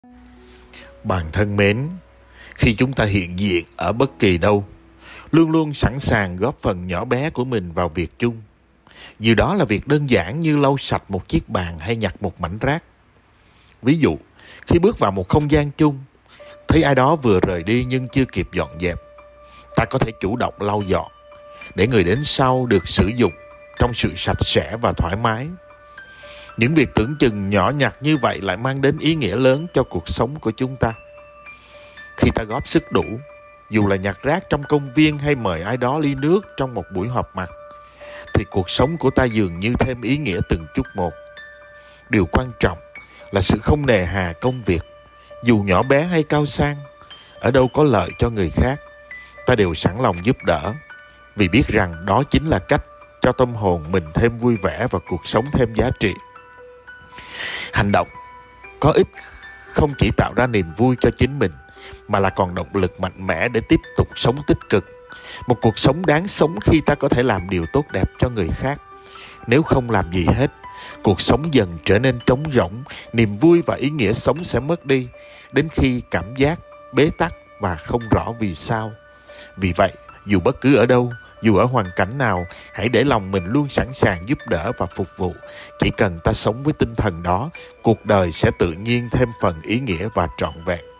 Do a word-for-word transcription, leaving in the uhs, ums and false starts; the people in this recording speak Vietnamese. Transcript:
Bạn thân mến, khi chúng ta hiện diện ở bất kỳ đâu, luôn luôn sẵn sàng góp phần nhỏ bé của mình vào việc chung. Dù đó là việc đơn giản như lau sạch một chiếc bàn hay nhặt một mảnh rác. Ví dụ, khi bước vào một không gian chung, thấy ai đó vừa rời đi nhưng chưa kịp dọn dẹp, ta có thể chủ động lau dọn để người đến sau được sử dụng trong sự sạch sẽ và thoải mái. Những việc tưởng chừng nhỏ nhặt như vậy lại mang đến ý nghĩa lớn cho cuộc sống của chúng ta. Khi ta góp sức đủ, dù là nhặt rác trong công viên hay mời ai đó ly nước trong một buổi họp mặt, thì cuộc sống của ta dường như thêm ý nghĩa từng chút một. Điều quan trọng là sự không nề hà công việc, dù nhỏ bé hay cao sang, ở đâu có lợi cho người khác, ta đều sẵn lòng giúp đỡ, vì biết rằng đó chính là cách cho tâm hồn mình thêm vui vẻ và cuộc sống thêm giá trị. Hành động có ích không chỉ tạo ra niềm vui cho chính mình, mà là còn động lực mạnh mẽ để tiếp tục sống tích cực. Một cuộc sống đáng sống khi ta có thể làm điều tốt đẹp cho người khác. Nếu không làm gì hết, cuộc sống dần trở nên trống rỗng, niềm vui và ý nghĩa sống sẽ mất đi, đến khi cảm giác bế tắc và không rõ vì sao. Vì vậy, dù bất cứ ở đâu, dù ở hoàn cảnh nào, hãy để lòng mình luôn sẵn sàng giúp đỡ và phục vụ. Chỉ cần ta sống với tinh thần đó, cuộc đời sẽ tự nhiên thêm phần ý nghĩa và trọn vẹn.